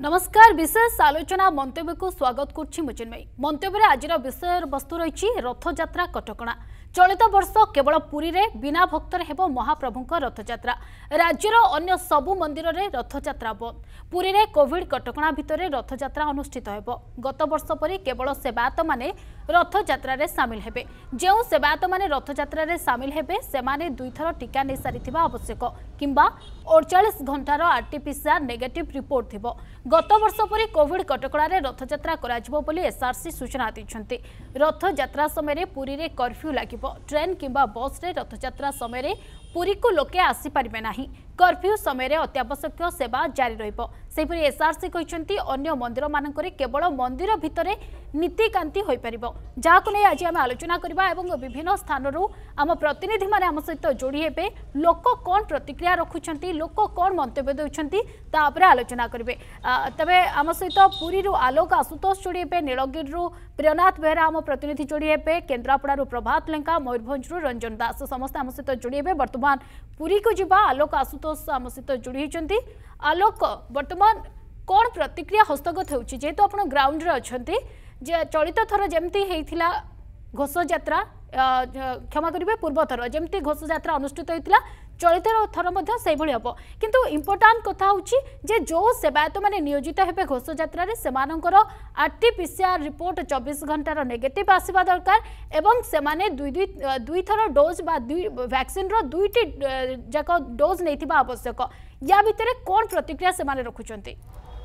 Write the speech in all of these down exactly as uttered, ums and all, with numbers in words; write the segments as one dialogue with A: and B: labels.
A: नमस्कार विशेष आलोचना मंतव्य को स्वागत करुछि मुचिन्मयी मंतव्य आज विषय वस्तु रही रथयात्रा कटकणा चलित वर्ष केवल पुरी रे बिना भक्तर हेबो महाप्रभुंक रथयात्रा राज्यर अन्य सबु मंदिर रे रथयात्रा बंद पुरी रे कोविड कटकणा भितर रथयात्रा अनुष्ठित हेबो गत वर्ष परि केवल सेवायत माने रथयात्रा रे शामिल हेबे जेउ सेवायत माने रथयात्रा रे शामिल हेबे सेमाने दुई थर टीका नै सारिथिबा आवश्यक किंबा अड़तालीस घंटार आरटीपीसीआर नेगेटिव रिपोर्ट थिबो गत वर्ष परि कोविड कटकणा रे रथयात्रा कराजिबो बोली एसआरसी सूचना दैछन्ते रथयात्रा समय पुरी रे कर्फ्यू लागि ट्रेन किंबा बस रे रथयात्रा समय पुरी को लोके आसी पारिबे नाही कर्फ्यू समय अत्यावश्यक सेवा जारी रहिबो सेपरि एसआरसी कहचंती अन्य मंदिर मानकरे केवल मंदिर भितरे नीतिकांति होई परिबो जाको नै आज हम आलोचना करबा एवं विभिन्न स्थान रु आम प्रतिनिधि माने आम सहित जोड़ी हेबे लोक कोन प्रतिक्रिया रखुचंती लोक कोन मंतव्य देउचंती ता उपरे आलोचना करबे तबे आम सहित पुरी रु आलोक आशुतोष जोड़ी हेबे नीलगिरि रु प्रियनाथ बेहरा आम प्रतिनिधि जोड़ी हेबे केन्द्रापड़ा रु प्रभात लेंका मयूरभंज रु रंजन दास समस्त आम सहित जोड़ी हेबे वर्तमान पुरी को जिबा आलोक आशुतोष आम सहित जोड़ी होइचंती आलोक वर्तमान कौन प्रतिक्रिया हस्तगत होउची जेहेतु आपण ग्राउंड रे अछंती जे चलित थर जेमती हेइथिला घोष यात्रा क्षमा करिवे पूर्व थर जेमती घोष यात्रा अनुष्ठित होइतिला चलित थर मध्य सेहि भली हबो किंतु इंपोर्टेंट कथा होउची जे जो सेवायत माने नियोजित हेबे घोष यात्रा रे सेमानकर आरटीपीसीआर रिपोर्ट चौबीस घंटार नेगेटिव आसीबा दरकार एवं सेमाने दुई दुई दुई थर डोज बा दुई वैक्सीन रो दुईटी जाक डोज नैथिबा आवश्यक या भितरे कोन प्रतिक्रिया सेमाने रखुचंती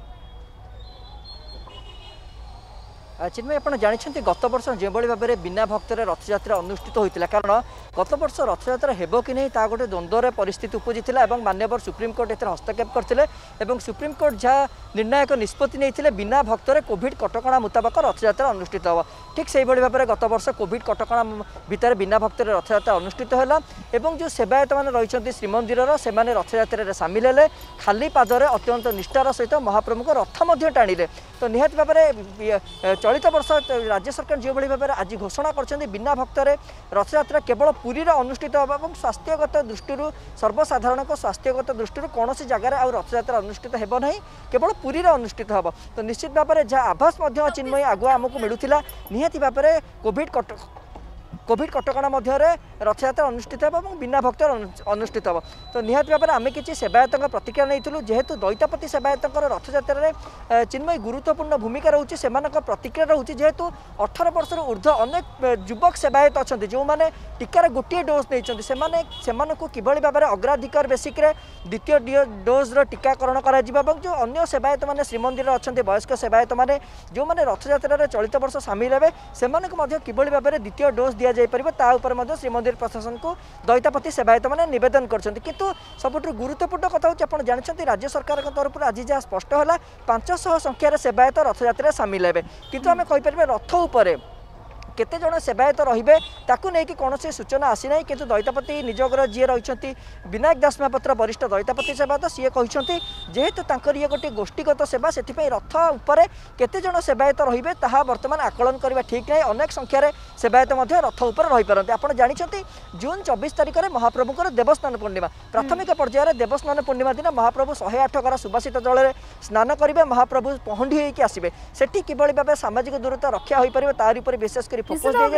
B: चिन्मय आप जानते गत वर्ष जो भाव में बिना भक्तर रथयात्रा अनुष्ठित होता कारण गत वर्ष रथयात्रा हेब कि नहीं ता गोटे द्वंद्वर परिस्थिति उपजिला और माननीय सुप्रीमकोर्ट एथर हस्तक्षेप करते सुप्रीमकोर्ट जहाँ निर्णायक निष्पत्ति नहीं बिना भक्तर कोविड कटकणा मुताबक रथयात्रा अनुष्ठित हम ठीक से भाव में गत वर्ष कोविड कटकणा भितर बिना भक्तर रथयात्रा अनुष्ठित है जो सेवायत मैंने रही श्रीमंदिर से रथयात्रा सामिल है खाली पादरे अत्यंत निष्ठार सहित महाप्रभु रथ टाणिले तो निहत भाव में चलित वर्ष राज्य सरकार जो भाव में आज घोषणा कर बिना भक्तर रथयात्रा केवल पुरी अनुष्ठित होगा और स्वास्थ्यगत दृष्टि सर्वसाधारण स्वास्थ्यगत दृष्टि कौन जगार आ रथयात्रा अनुष्ठित हो ना केवल पुरी अनुष्ठित हम तो निश्चित भाव में जहाँ आभास चिन्मयी आगुआ आमको मिलूला निहाती भाव में कोविड कट कोविड कटकणा मध्य रथयात्रा अनुष्ठित हो बिना भक्तर अनुष्ठित हो तो निहत भाव में आम कि सेवायत प्रतिक्रिया नहीं जेहेतु दैतापति सेवायत रथयात्रा चिन्मयी गुरुत्वपूर्ण भूमिका रोचे से प्रतिक्रिया रोचे जेहेतु अठारह वर्ष ऊर्ध्व अनेक युवक सेवायत अच्छा जो मैंने टीकार गोटे डोज नहीं से किभली भाव में अग्राधिकार बेसिक द्वितीय डोज्र टीकाकरण कर जो अन्य सेवायत मैंने श्रीमंदिर अच्छा वयस्क सेवायत मैंने जो मैंने रथयात्रा चलित वर्ष सामिल हे से किभली भाव में द्वितीय डोज दि जापर श्रीमंदिर प्रशासन को दैतापति सेवायत मैंने नवेदन करछन्ति किंतु सबुठ गुरुत्वपूर्ण कथा होची आपण जानछन्ति राज्य सरकार के तरफ आज जहाँ स्पष्ट है पांच सौ संख्यार सेवायत रथयात्रा सामिल हे किंतु आम कहीपर रथ उपर केते जन सेवायत रहिबे ताकू नहीं कि कौन सूचना आसी ना किंतु दैतापति निजगर जी रही विनायक दास महापात्र वरिष्ठ दैतापति सेवायत सी कहते जेहेतु तांकर ये गोटे गोष्ठीगत सेवा से रथ उपर केते जन सेवायत रहिबे ताहा वर्तमान आकलन करबा ठीक नहीं अनेक संख्यार सेवायत रथ उपर रही पारती आप जानते जून चौबीस तारिख में महाप्रभुकर देवस्नान पूर्णिमा प्राथमिक पर्यायर देवस्नान पूर्णिमा दिन महाप्रभु शहे आठ घर सुबासित जल में स्नान करेंगे महाप्रभु पहंडी होकर आसबे सेठी किभली भाव सामाजिक दूरता रक्षा हो पार तार विशेष कर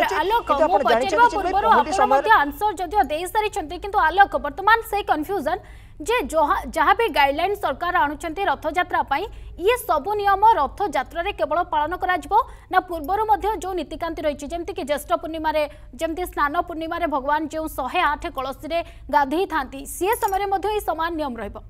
A: आंसर जदियो दे सारी किंतु आलोक वर्तमान से कन्फ्यूजन जे जहाँ भी गाइडलाइन सरकार आणुचंती रथयात्रा पाई ये सबु नियम रथयात्रा रे केवल पालन करा जिवो ना पूर्वर मध्य जो नीतिकांति रही जेमती कि ज्येष्ठ पूर्णिमा रे जेमती स्नान पूर्णिमा रे भगवान जो शहे आठ कलश रे गाधई थांती सी समय मध्य ई समान नियम रहिबो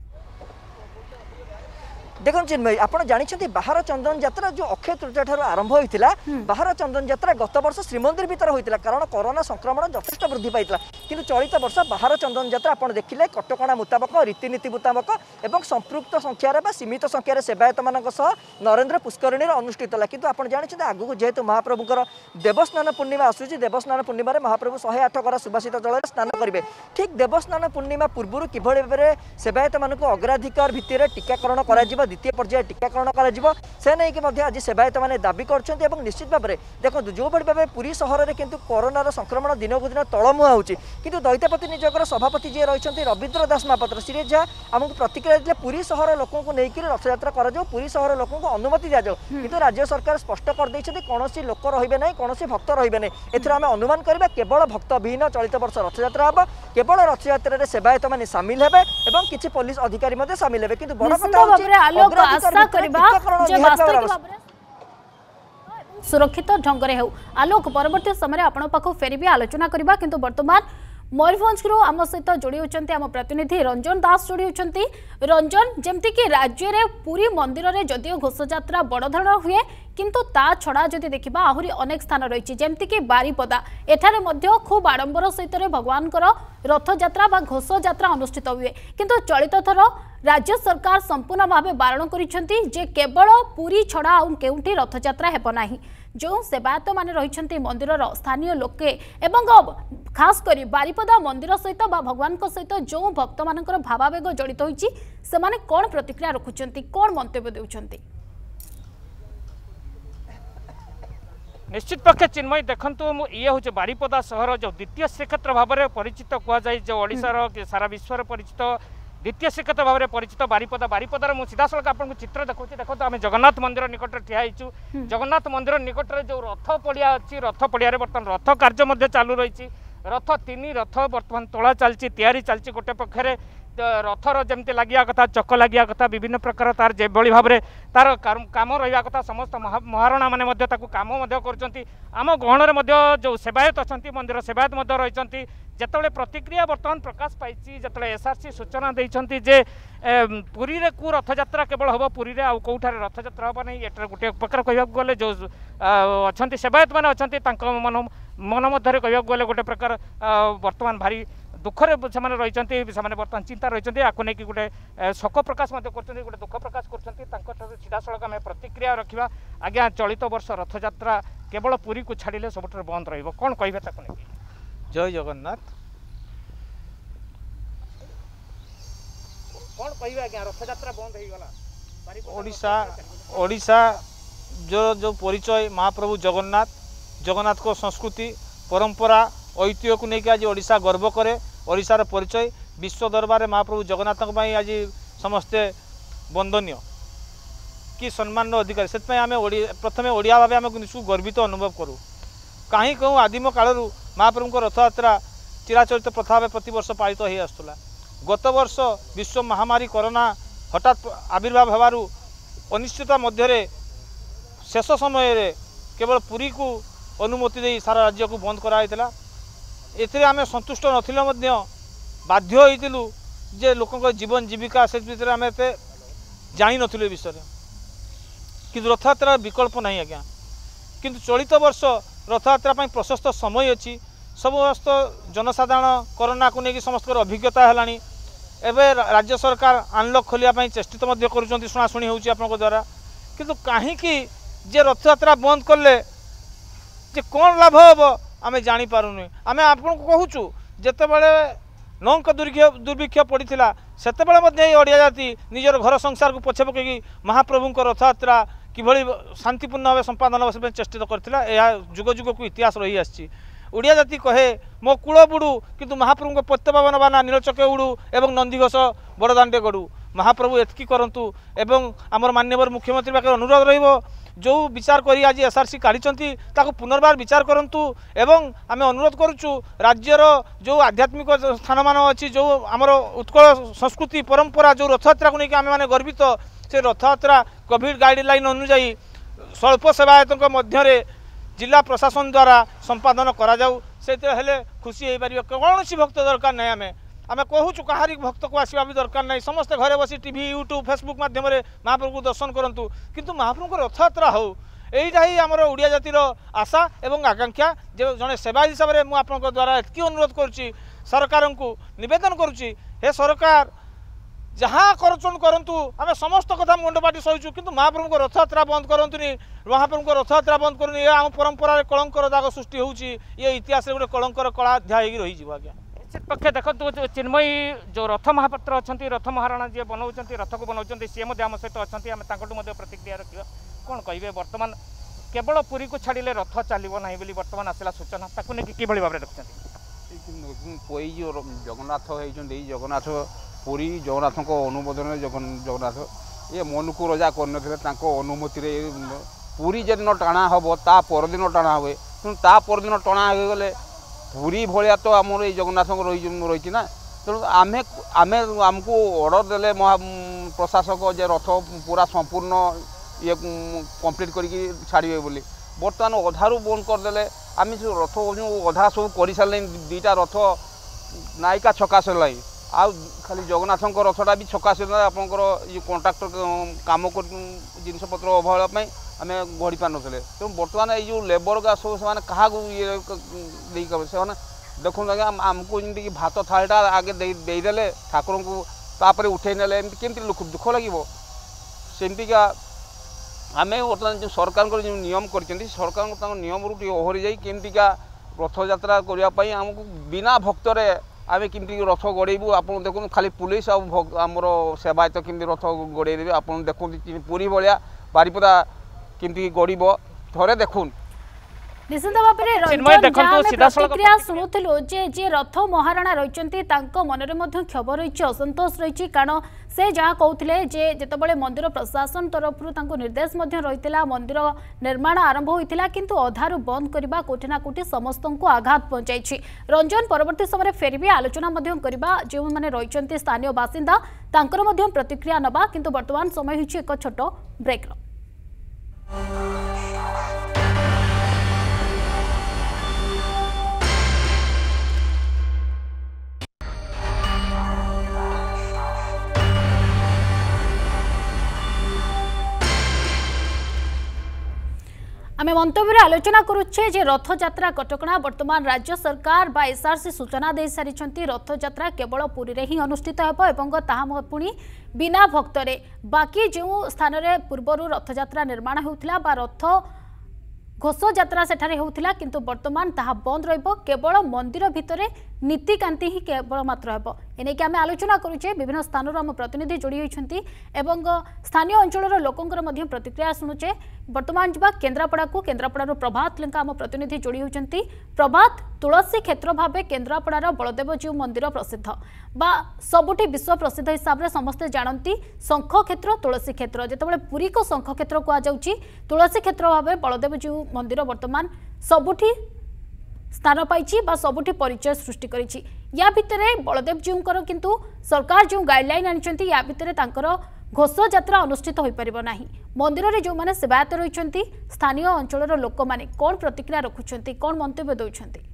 B: देखो चिन्मयी आप जानते बाहर चंदन यात्रा जो अक्षय तृतीया ठार आरंभ होता बाहर चंदन यात्रा गत वर्ष श्रीमंदिर भीतर होता कारण कोरोना संक्रमण यथेष वृद्धि पाई किंतु चलित वर्ष बाहर चंदन यात्रा आप देखिले कटकणा मुताबक रीतिनीति मुताबक और संपृक्त संख्यार सीमित संख्यार सेवायत मान नरेंद्र पुष्करणी अनुष्ठित है किंतु आप जानते आगू जेहेतु महाप्रभुकर देवस्नान पूर्णिमा आसूसी देवस्नान पूर्णिमा महाप्रभु शहे आठ घर सुबासित जल में स्नान करेंगे ठीक देवस्नान पूर्णिमा पूर्व किभली भाव में सेवायत मान अग्राधिकार भित्तिर टीकाकरण कर द्वितीय पर्याय टीकाकरण कर आज सेवायत मैंने दाबी कर निश्चित भाव में देखो जो भाई भाव पुरी सहर में किंतु कोरोनार संक्रमण दिन को दिन तलमुआ होची किंतु दैत्यपति निजकर सभापति जी रही रवींद्र दास महापात्र सीरीज जहाँ आमको प्रतिक्रिया देते पुरी सहर लोक नहीं रथयात्रा कर पुरी सहर लोक अनुमति दि जाऊ किंतु राज्य सरकार स्पष्ट कर कौन लोक रे ना कौन भक्त रे ना एथर आम अनुमान करवा केवल भक्त विहीन चलित वर्ष रथयात्रा हम केवल रथयात्रा सेवायत मैंने सामिल हेबे एवं किसी पुलिस अधिकारी सामिल हेबे किंतु बड़ कथा
A: सुरक्षित ढंग से हो आलोक परवर्ती समय आपण पाखु फेरी भी आलोचना करबा किंतु वर्तमान मयूरभंज आम सहित जोड़ी होती आम प्रतिनिधि रंजन दास जोड़ी होती रंजन जमती कि राज्य में पुरी मंदिर में जदिव घोषयात्रा बड़ धरण हुए किंतु ता छड़ा जदि देखा आहरी अनेक स्थान रही जमती कि बारिपदा एठारे मध्य खूब आडंबर सहित भगवान रथयात्रा बा घोषयात्रा अनुष्ठित हुए किंतु चलित थर राज्य सरकार संपूर्ण भाव बारण कर केवल पुरी छड़ा आउ केउठी रथयात्रा हेब नाही जो सेवायत मान रही मंदिर स्थानीय लोके एवं खास करी बारिपदा मंदिर सहित बा भगवान सहित जो भक्त मान भावावेग जड़ित होती से माने कौन प्रतिक्रिया रखुंट कौन मंतव्य देउछंती
C: निश्चित पक्षे चिन्मय देखु ये हूँ बारिपदा सहर जो द्वितीय श्रीक्षेत्र भाव में परिचित कहुए जो ओडिशार सारा विश्व परिचित द्वितीय श्रीक्षेत्र भाव में परिचित बारिपदा बारिपदार मुझे सीधा सड़क आपको चित्र देखा देखो आम जगन्नाथ मंदिर निकट ठिया होइछु जगन्नाथ मंदिर निकट में जो रथ पड़िया अच्छी रथ पड़िया बर्तमान रथ कार्य चालू रही रथ तीन रथ बर्तमान तोला चलती तैयारी चलती गोटे पक्षरे रथर जमती लगिया कथा चक लगिया कथा विभिन्न प्रकार तार जो भाव में तार काम रहा कथा समस्त महारणा मैंने कम आम गहण में जो सेवायत अच्छा मंदिर सेवायत रही जिते प्रतिक्रिया बर्तमान प्रकाश पाई जो एसआरसी सूचना देते जे पुरी रे को रथयात्रा केवल हम पुरी रे कौठार रथयात्रा हम नहीं एट गोटे प्रकार कहवाक गले जो अच्छा सेवायत मैंने अच्छा मन मन मध्य कहवाक गले गोटे प्रकार बर्तमान भारी दुखरे से रही बर्तमान चिंता रही आपको नहीं गोटे शोक प्रकाश कर गोटे दुख प्रकाश कर सीधा सड़क आम प्रतिक्रिया रखा आज्ञा चलित वर्ष रथयात्रा केवल पुरी को छाड़े सब बंद रन कह
D: जय जगन्नाथ
C: कौन कह आज्ञा रथयात्रा बंद हो गला
D: ओडिशा ओडिशा जो जो परिचय महाप्रभु जगन्नाथ जगन्नाथ को संस्कृति परंपरा ऐतिह्य को लेकिन आज ओडिशा गर्व करे ओडिशार परिचय विश्व दरबार महाप्रभु जगन्नाथ आज समस्ते वंदनीय कि सम्मान अधिकारी से आम प्रथम ओडिया भाव आम निश्चय गर्वित अनुभव करूँ कहीं कहूँ आदिम कालू महाप्रभु रथयात्रा चिराचरित प्रथा भाव प्रत वर्ष पालित हो आसुला गत वर्ष विश्व महामारी कोरोना हठात आविर्भाव होवारू अनिश्चितता मध्य शेष समय केवल पुरी को अनुमति दे सारा राज्य को बंद कराइला एथिरे आमे संतुष्ट नथिले मध्य बाध्य होइतिलु जे लोकक जीवन जीविका से भितर आमे एते जानि नथिले विषय किंतु रथयात्रा विकल्प नहीं आज्ञा किंतु चलित वर्ष रथयात्रा पई प्रशस्त समय अछि समस्त जनसाधारण कोरोना को लेकिन समस्त अभिज्ञता है एवं राज्य सरकार अनलॉक खोलिया चेष्टित कर शुणाशुणी होउछि आपनक द्वारा किंतु कहीं जे रथयात्रा बंद कले जे कौन लाभ हम आम जापारूनी आम आपको कहूँ जिते बड़े नौक दुर्भिक्ष दुर्भिक्ष पड़ा से ओडिया जाति निजर घर संसार को पछे पकई महाप्रभु रथयात्रा किभली शांतिपूर्ण भाव संपादन से चेष्टित करथिला जुग जुग को इतिहास रही आछि ओडिया जाति कहे मो कूल बुड़ू किंतु महाप्रभु प्रत्यपावन बाना नीलचके उड़ू एवं नंदीघोष बड़दाण्डे गड़ू महाप्रभु एतकी करंतु एवं आमर माननीय मुख्यमंत्री पाखे अनुरोध रहिबो जो विचार करी आज एसआरसी काढ़ी पुनर्बार विचार करंतु एवं आम अनुरोध करुचु राज्यर जो आध्यात्मिक स्थान मान अच्छी जो आमर उत्कल संस्कृति परंपरा जो रथयात्रा को लेकिन आम मैंने गर्वित से रथयात्रा कोविड गाइडलाइन अनुଯାयी स्वल्प सेवायतों मध्य जिला प्रशासन द्वारा संपादन करा जाऊ से खुशी हो पार कौन भक्त दरकार नहीं आम आम कहूँ कहारी भक्त को आसवा भी दरकार नहीं समस्ते घरे बसी टीवी यूट्यूब फेसबुक माध्यम महाप्रभु को दर्शन करूँ किंतु महाप्रभु रथयात्रा हो यहीटा ही आमर ओडिया जातिर आशा एवं आकांक्षा जो जड़े सेवा हिसाब से मुझे आपन द्वारा एतकी अनुरोध करुच्ची सरकार को निवेदन करुच्ची हे सरकार जहाँ करचन करंतु आम समस्त कथा मुंडपाटी सहीचु किंतु महाप्रभु रथयात्रा बंद करंतुनी महाप्रभु रथयात्रा बंद करूनी आम परंपरा कलंकर दाग सृष्टि होउची ये इतिहास रे गोटे कलंकर कला अध्याय रही आज्ञा
C: निश्चित पक्षे देखो चिन्मयी जो रथ महापात्र अच्छा रथ महाराणा जी बनाऊँ रथ को बनाऊँ सी आम सहित अच्छा आम प्रतिक्रिया रखा कौन कहे बर्तमान केवल पुरी को छाड़िले रथ चलो ना बोली बर्तमान आसला सूचना ताकू नहीं कि भाव रखते
E: जो जगन्नाथ होती जगन्नाथ पुरी जगन्नाथ अनुमोदन जगन्नाथ ये मन को रजा कर अनुमति पुरी जन टाणा हम ता परदिन टाणा हुए तेणु ता परदिन टाणा हो गले पुरी भाया तो आम ये जगन्नाथ रही ना तेणु आम आम आमको अर्डर देले महा प्रशासक जे रथ पूरा संपूर्ण ये कंप्लीट करके छाड़े बोली बर्तमान अधारू बंद करदे आम जो रथ जो अधा सब कर सारे दुईटा रथ नायिका छका सरला आ खाली जगन्नाथ रथटा भी छका सरला आपंकर ये कंट्राक्टर काम कर जिनपतर अभाव आम गढ़ी पार नुले तेणु बर्तमान ये लेबर का सब से क्या ये से देखो आमको जमी भात थालीटा आगे देदेले ठाकुर को तापर उठे ने केमती दुख लगे सेमतिका आम बर्तमान जो सरकार जो नियम कर सरकार नियम रू ओहरी जाई केमतिका रथ यात्रा करने आमको बिना भक्तरे आम केमती रथ गड़ेबू आप देखो खाली पुलिस आमर सेवायत केमती रथ गड़े देवे आप देखो पुरी भाया बारिपदा केमती गड़ब थे देखुन
A: निश्चित भाव में प्रतिक्रिया शुणुलु जे जे रथ महाराणा रही मनरे क्षोभ रही असंतोष रही कारण से जहाँ कहते जे जितेबाला मंदिर प्रशासन तरफ निर्देश रही मंदिर निर्माण आरंभ होता किंतु अधारू बंद करने कोठिना कोठी समस्त को आघात पहुंचाई रंजन परवर्ती समय फेरबे आलोचना करवा जो मैंने रही स्थानीय बासिंदा तांकर प्रतिक्रिया नवा किंतु वर्तमान समय होइछि एक छोट ब्रेक रो आम मंतव्य आलोचना करुचे जे रथ यात्रा कटकणा वर्तमान राज्य सरकार बा एसआरसी सूचना दे सारी रथ यात्रा केवल पुरी रे ही अनुष्ठित हो पुणी बिना भक्तरे बाकी जो स्थान रे पूर्वर रथ यात्रा निर्माण होता बा रथ घोष यात्रा सेठारे होता किंतु वर्तमान ताहा बंद रहिबो केवल मंदिर भितरे नीतिकांति ही केवल मात्र हेबो एने कि आम आलोचना करुचे विभिन्न स्थान आम प्रतिनिधि जोड़ी होइछंती एवं स्थानीय अंचल लोकंकर मध्य प्रतिक्रिया शुणुचे वर्तमान जा केन्द्रापड़ा को केन्द्रापड़ा प्रभात लेंका आम प्रतिनिधि जोड़ी होइछंती प्रभात तुलसी क्षेत्र भाव केन्द्रापड़ार बलदेवजीउ मंदिर प्रसिद्ध बा सबुठी विश्व प्रसिद्ध हिसाब से समस्ते जानती शंख क्षेत्र तुलसी क्षेत्र जितेबाला पुरी को शंख क्षेत्र कहुच्छी तुलसी क्षेत्र भाव बलदेवजीउ मंदिर वर्तमान सबुठी स्थान पाई बा सबुठी परिचय सृष्टि करिछि या भितरे बलदेवजीउंकर किंतु सरकार जो गाइडलाइन आनिछंती या भितरे तांकर घोष यात्रा अनुष्ठित हो पारिबो नाही मंदिर रे जो माने सेवायत रहिछंती स्थानीय अंचलर लोक माने कोन प्रतिक्रिया रखुछंती कोन मंतव्य दउछंती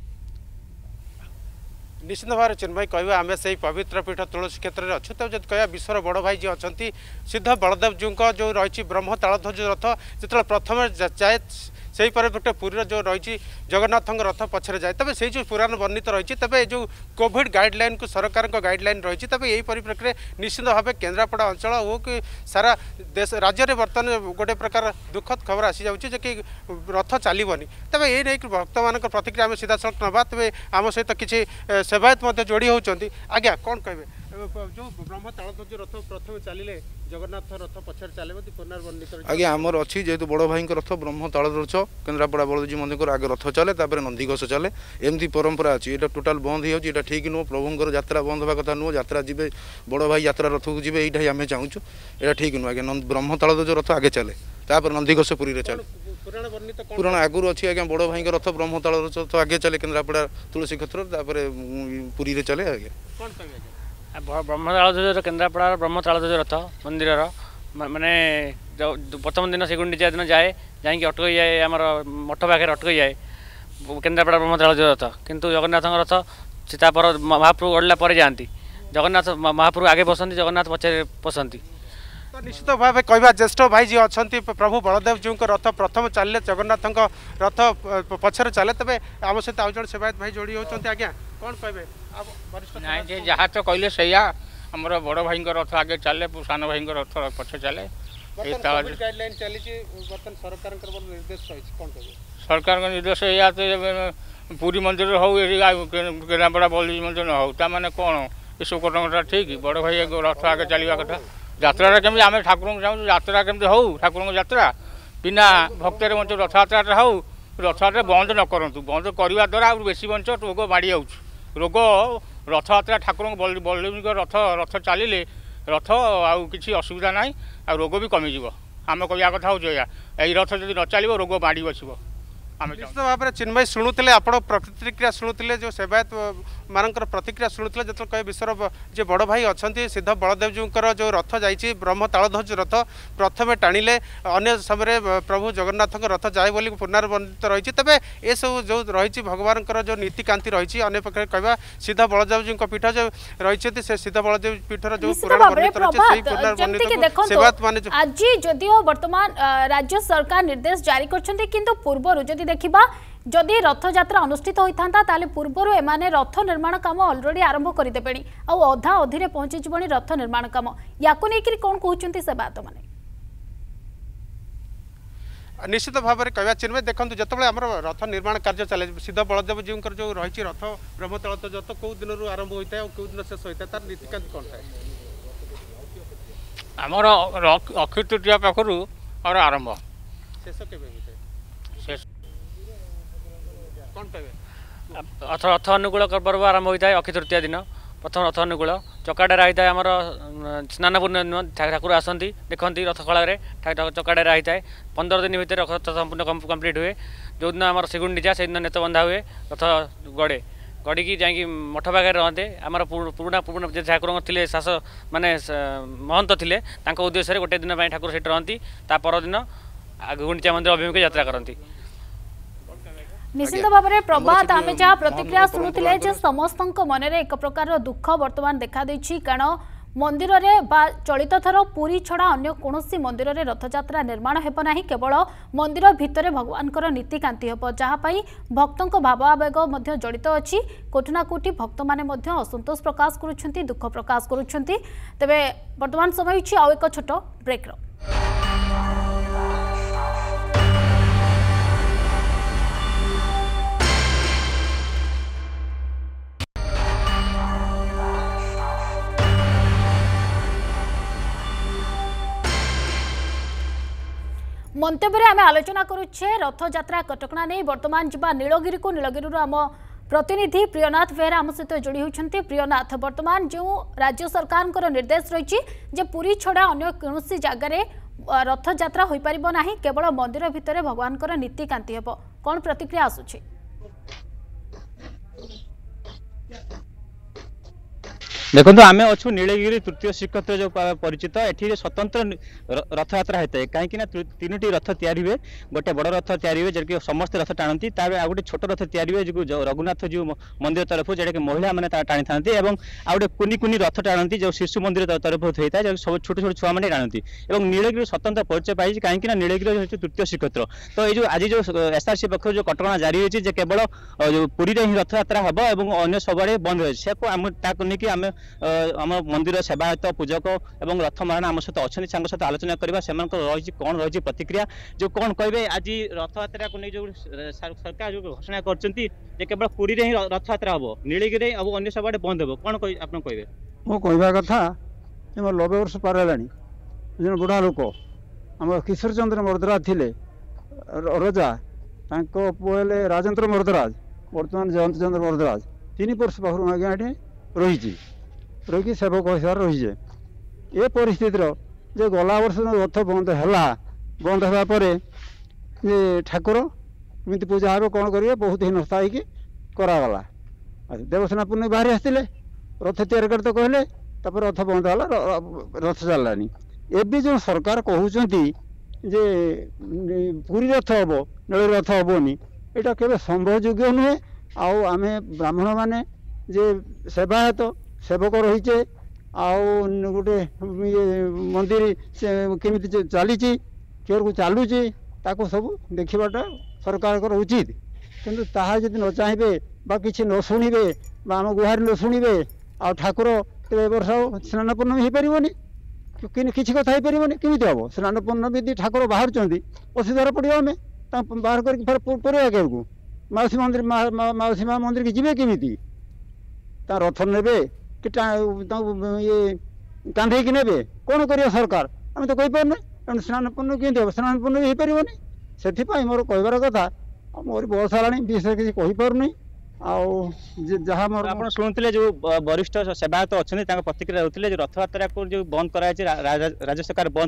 F: निश्चित भाव में चिन्मय कह आम से पवित्र पीठ तुलसी क्षेत्र में अच्छे तो जब कह विश्वर बड़ भाई जी अच्छा सिद्ध बलदेव जी जो रही ब्रह्म तालध्वज रथ जो प्रथम जाए से परिप्रेक्षी पुरी जो रही जगन्नाथ रथ पछरे जाए तबे से जो पुराण वर्णित रही तबे जो कोविड गाइडलाइन को सरकार गाइडलाइन रही तबे यही परिप्रेक्षी निश्चित भाव केन्द्रापड़ा अंचल हो कि सारा देश राज्य में बर्तमान गोटे प्रकार दुखद खबर आसी जाऊँगी कि रथ चलनी तबे ये नहीं भक्त मान प्रतिक्रिया आम सीधा सड़क नवा तेज आम सहित किसी सेवायत जोड़ी होती आज्ञा कौन कहे जो ब्रह्म तालध्वज रथ प्रथम चलिए जगन्नाथ रथ पछर चले पुनर्वर्णित
G: आज्ञा आमर अच्छी जेहेतु बड़ भाई रथ ब्रह्म तालध्वज केन्द्रापड़ा बलदेवजी मंदिर आगे रथ चले तापर नंदीघोष चले एमती परंपरा अच्छी ये टोटाल बंद हो ठीक नुह प्रभुंर यात्रा बंद होगा कथा नुह यात्रा जी बड़ भाई यात्रा रथ को जी यहाँ आम चाहूँ यहाँ ठीक नुह आज्ञा ब्रह्म तालध्वज रथ आगे चले तापर नंदीघोष पुरी चले पुराण आगुरी अच्छी आज्ञा बड़ भाई रथ ब्रह्म तालध्वज रथ आगे चले केन्द्रापड़ा तुलसी क्षेत्र पुरी चले आज्ञा
H: ब्रह्मतालध्वज केन्द्रापड़ा ब्रह्मतालध्वज रथ मंदिर माने प्रथम दिन से गुंडीचा दिन जाए जहाँकि अटक जाए आम मठ पाखे अटक जाए केन्द्रापड़ा ब्रह्मतालध्वज रथ किंतु जगन्नाथ रथ सीतापर महाप्रभु गड़ला जाती जगन्नाथ महाप्रभु आगे बसती जगन्नाथ पछे बसती
F: तो निश्चित भाव कह ज्येष्ठ भाई जी अच्छा प्रभु बलदेव जी रथ प्रथम चलिए जगन्नाथ रथ पछर चले तेज आम सहित आउ जन सेवायत भाई जोड़ी होती आज्ञा कौन कहे
I: नहीं जहाँ तो कहले सैया आमर बड़ भाई रथ आगे चले सान भाई रथ पछे चले
F: गाइडलाइन चली बर्तमान सरकार निर्देश कौन कहे
I: सरकार निर्देश या पुरी मंदिर हो केन्द्रापड़ा बलदेव मंदिर हो ताने कौन ये सब कटकटा ठीक बड़ भाई रथ आगे चलवा कथा यात्रा केमी आम ठाकुर चाहूँ यात्रा केमी हो ठाकुर यात्रा बिना भक्त रथ यात्रा हो रथ यात्रा बंद न करूँ बंद करने द्वारा बेसी बंच रोग माड़ी जाऊँ रोग रथ यात्रा ठाकुर बलदेव रथ रथ चलिए रथ आउ किसी असुविधा ना आ रोग भी कमिज आम कहवा कथा हूँ यही रथ जब न चलो रोग माड़ी बस
F: निश्चित भाव में चिन्मय शुणुले आप प्रतिक्रिया शुणुले जो सेवायत मानकर प्रतिक्रिया शुणुले जो कहे विश्वर जो बड़ भाई अच्छा सिद्ध बलदेव जीकर जो रथ जाइए ब्रह्म तालध्वज रथ प्रथम टाणिले अन्य समय प्रभु जगन्नाथ रथ जाए बोली पुनर्वर्णित रही तेज ये सब जो रही भगवान जो नीतिकांति रही अन्य पक्ष कहवा सिद्ध बलदेव जी पीठ जो रही से सिद्ध बलदेव पीठर जो पुराण वर्णित रही सेवायत मान
A: आज जदिओ वर्तमान राज्य सरकार निर्देश जारी कर पूर्व देखा जदि रथ यात्रा अनुष्ठित होता ताले पूर्वर एमाने रथ निर्माण काम ऑलरेडी आरंभ करदेबे आ अधा अधीरे पहुंची जीवनी रथ निर्माण काम या कौन कहते सेवायत मैंने
F: निश्चित भाव में कहवा चिन्मय देखो जो आम रथ निर्माण कार्य चले सिद्ध बलदेव जी जो रही रथ ब्रह्मतल रथ कौ दिन आरंभ होता है कौ दिन शेष होता है तार नीतिकांति कौन थाए
I: आमर अक्षय तृतीया पाखु और आरंभ
F: शेष के शेष
H: रथ रथ अनुकूल पर्व आरंभ होता है अक्षय तृतीया दिन प्रथम रथ अनुकूल चकाडेरा होता है आमर स्नान पूर्णिमा ठाकुर आसती देखती रथ कलार चकाडेरा होता है पंद्रह दिन भितर रथ संपूर्ण कम्प्लीट हुए जो दिन आम श्रीगुंडीचा से दिन नेत बंधा हुए रथ गड़े गड़ी जा मठ पाखे रहते आम पुराणा पुराणा ठाकुर थे शास माने महंत थे उद्देश्य गोटे दिन ठाकुर से रहती परदिन गुंडीचा मंदिर अभिमुखे यात्रा करती
A: निश्चित भाव में प्रभात आम जहाँ प्रतिक्रिया शुणुले जे समस्त मन में एक प्रकार दुख बर्तमान देखा देछि कारण मंदिर रे चलित थर पुरी छड़ा अन्य कौन मंदिर रे रथयात्रा निर्माण हेब नाही केवल मंदिर भितर भगवान नीतिकांति हेब जहाँपाई भक्तों भावावेग जड़ित अच्छी कोठिना कोठी भक्त माने असंतोष प्रकाश करुछंती दुख प्रकाश करुछंती तेबे वर्तमान समय होछि आउ एक छोट ब्रेक रो मंतव्य आम आलोचना करुचे रथ यात्रा कटकणा नहीं वर्तमान जा नीलगिरी को नीलगिरी आम प्रतिनिधि प्रियनाथ बेहरा आम सहित जोड़ी होती प्रियनाथ वर्तमान जो राज्य सरकार निर्देश रही पुरी छड़ा अन्य कौन जगार रथ यात्रा हो पार ना केवल मंदिर भितर भगवान नीतिकांति हेब कौन प्रतिक्रिया आसुची
J: देखो आम अच्छु नीलगिरी तृतीय श्रीक्षेत्र जो परिचित ये स्वतंत्र रथ यात्रा होता है कहीं तीनो रथ तैयारी हुए गोटे बड़ रथ तैयारी हुए जैसे समस्त रथ टाणती आ गए छोट रथ तैयारी हुए जो रघुनाथ जी मंदिर तरफ जोटा कि महिला मैंने टाणी था आ गए कुनी कुनी रथ टाणती जो शिशु मंदिर तरफ होता है सब छोट छोट छुआ मैंने टाणती और नीलगिरी स्वतंत्र परिचय पाई कहीं नीलगिरी हूँ तृतीय श्रीक्षेत्र तो ये आज जो एसआरसी पक्ष जो कटकणा जारी होती केवल पुरी ही रथ यात्रा हम और अन्य सब बंद रही आम आम मंदिर सेवायत पूजक और रथ महाराणा आम सहित अच्छा सहित आलोचना करवा से रही कौन रही प्रतिक्रिया जो कौन कहे आज रथ यात्रा को नहीं जो सरकार जो घोषणा कर केवल पुरी ही रथ यात्रा हम नीलगिरी अब अन्य सब बंद हो कौन आप कहे
K: मो कहवा कथा मोर नबे वर्ष पार है जो बुढ़ा लोक आम किशोर चंद्र मर्दराज थे रजा पुए राजेन्द्र मर्दराज बर्तमान जयंत चंद्र मर्दराज तीन वर्ष पाखु आज्ञा ये रही रही सेवक हिसाब रही ये परिस्थिति जो गला वर्ष रथ बंद है बंद होगापर जे ठाकुर कमी पूजा हे कौन करेंगे बहुत हिनस्ता होगला देवसेना पूर्णि बाहरी आसते रथ तैयार कर तो कहले रथ बंद है रथ चलानी एवं जो सरकार कहते जे पूरी रथ हम नील रथ हेनी यहाँ के संभवयोग्य नुहे आम ब्राह्मण मैंने जे सेवायत सेवक रहीचे आउ गोटे मंदिर केमी चली को चलुची ताको सब देखाटा सरकार उचित किंतु ताहा जदि न चाहिए बा किसी न शुणे आम गुहारी न शुणे आ ठाकुर तेरे वर्ष स्नान पूर्णमी हो पारनि किसी कथा हो पारनि केमी हम स्नान पूर्णमी ठाकुर बाहर असुविधा पड़ो आम बाहर कर क्या माउसी मंदिर माउसी माँ मंदिर की जीवे केमिति ता रथ नेबे कि ये कांधे की नेबे कौन करिया सरकार आम तो कहीपर ना स्नान पूर्ण केमती हम स्नान पूर्ण भी होपारे से मोर कहबार कथा मोर बयस है विशेष किसी कहीपारूनी जहाँ मोर
J: आप शुणुते जो वरिष्ठ सेवायत अच्छा प्रतिक्रिया होते जो रथ यात्रा को जो बंद कराई राज्य सरकार बंद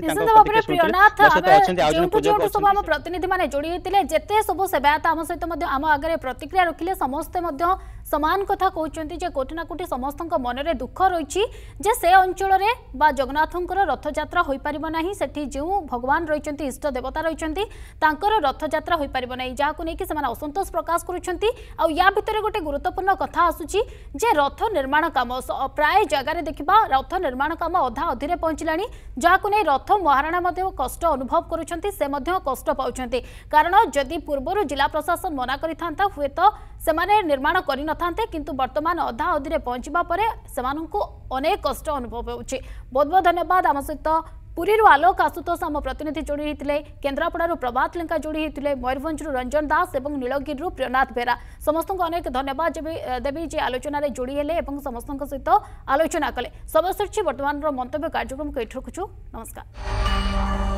A: प्रतिनिधि मैंने जोड़ी होते जिते सब सेवायत आम सहित आम आगे प्रतिक्रिया रखिले समस्ते समान कथा कहते हैं कोटि ना कोटि समस्त मन में दुख रही से अंचल जगन्नाथंकर रथयात्रा हो पार ना से जो भगवान रही इष्ट देवता रही रथयात्रा हो पार ना जहाँ नहीं असंतोष प्रकाश करुँच या भितर गोटे गुरुत्वपूर्ण कथा आसूची जे रथ निर्माण काम प्राय जगार देखा रथ निर्माण काम अधा अधीर पहुंचला जहाँ नहीं रथ महाराणा कष्ट अनुभव करुँच से कष्ट पाँच कारण जदि पूर्व जिला प्रशासन मना करता हुए तो से निर्माण कर नथांते किंतु वर्तमान अधा अधीरे पहुंचवा परे सेमानंकु अनेक कष्ट अनुभव होउछि। बहुत बहुत धन्यवाद। आम सहित पुरी आलोक आशुतोष आम प्रतिनिधि जोड़ी होते केन्द्रापड़ा प्रभात लेंका जोड़ी होते मयूरभंज रंजन दास और नीलगिरी प्रियनाथ बेरा समस्त को अनेक धन्यवाद देवी जे आलोचन जोड़ी हेले समस्त सहित आलोचना कले। समय सर बर्तमान मंतव्य कार्यक्रम को ये रखुछु। नमस्कार।